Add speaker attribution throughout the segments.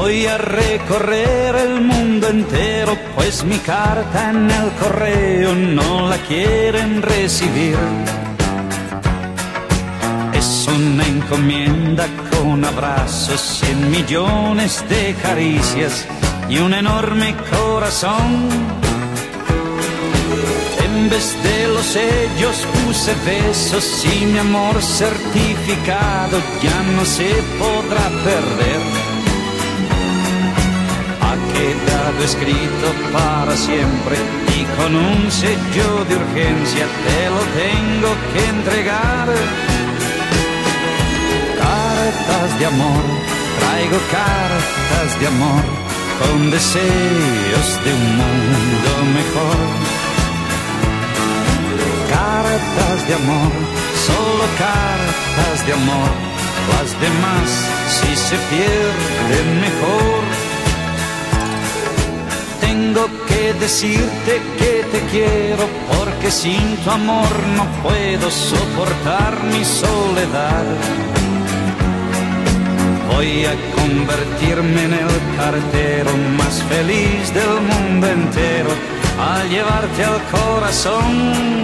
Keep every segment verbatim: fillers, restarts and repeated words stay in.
Speaker 1: Voy a recorrer el mundo entero, pues mi carta en el correo no la quieren recibir. Es una encomienda con abrazos, cien millones de caricias y un enorme corazón. En vez de los sellos puse besos y mi amor certificado ya no se podrá perder. Ha quedado escrito para siempre y con un sello de urgencia te lo tengo que entregar. Cartas de amor, traigo cartas de amor con deseos de un mundo mejor. Cartas de amor, solo cartas de amor, las demás si se pierden mejor. Tengo que decirte que te quiero, porque sin tu amor no puedo soportar mi soledad. Voy a convertirme en el cartero más feliz del mundo entero al llevarte al corazón.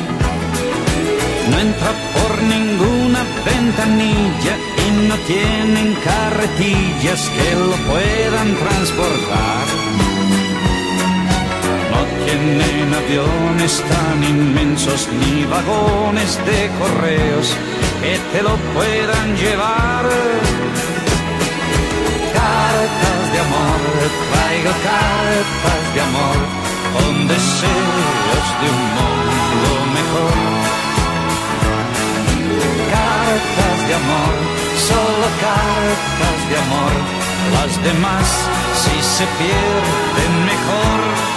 Speaker 1: No entra por ninguna ventanilla y no tienen carretillas que lo puedan transportar. No tienen aviones tan inmensos ni vagones de correos que te lo puedan llevar. Cartas de amor, traigo cartas de amor con deseos de un mundo mejor. Cartas de amor, solo cartas de amor, las demás si se pierden mejor.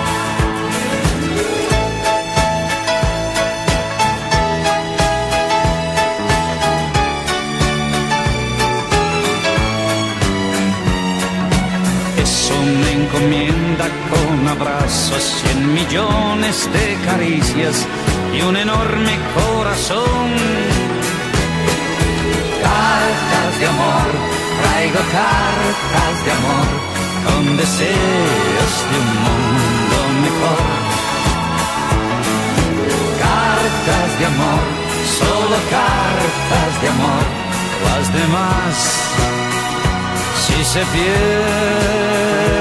Speaker 1: Una encomienda con abrazos, cien millones de caricias y un enorme corazón. Cartas de amor, traigo cartas de amor con deseos de un mundo mejor. Cartas de amor, solo cartas de amor, las demás si se pierden